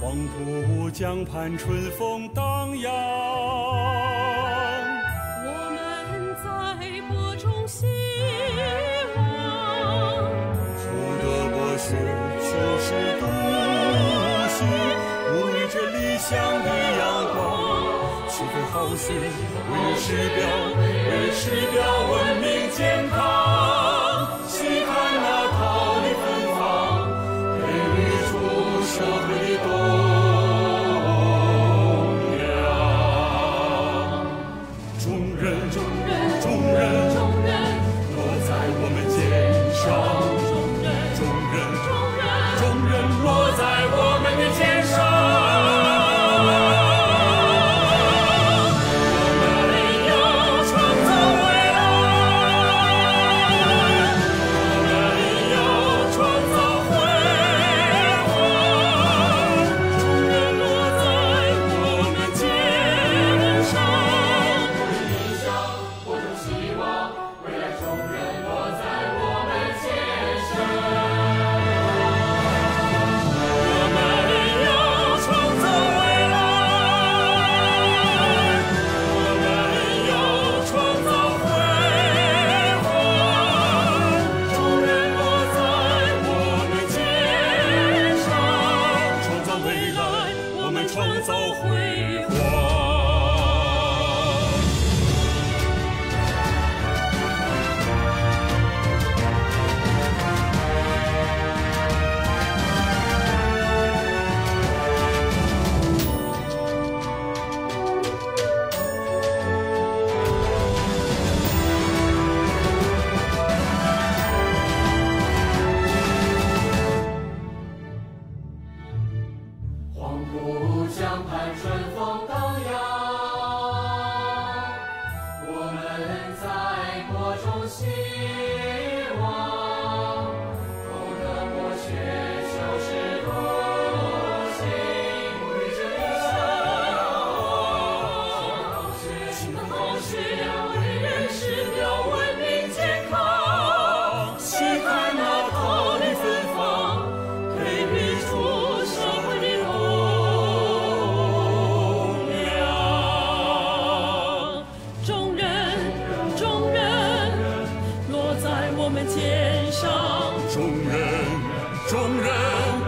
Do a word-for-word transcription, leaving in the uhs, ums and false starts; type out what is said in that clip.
黄浦江畔春风荡漾， 我们在播种希望。 出得博学，求是笃信，沐浴着理想的阳光。七分好学，为人师表，为人师表，文明健康。细看那桃李芬芳，培育出社会的栋梁。众人，众人，众人，众人，落在我们肩上。众人，众人，众人，众人，落在我们的肩上。创造辉煌。 黄浦江畔春风荡漾，我们在播种希望。不得博学，求是笃信，沐浴着理想。勤奋好学，为人师表，文明健康。细看那桃李芬芳，培育出社会的栋梁。 众人，众人，落在我们肩上。 众人，众人。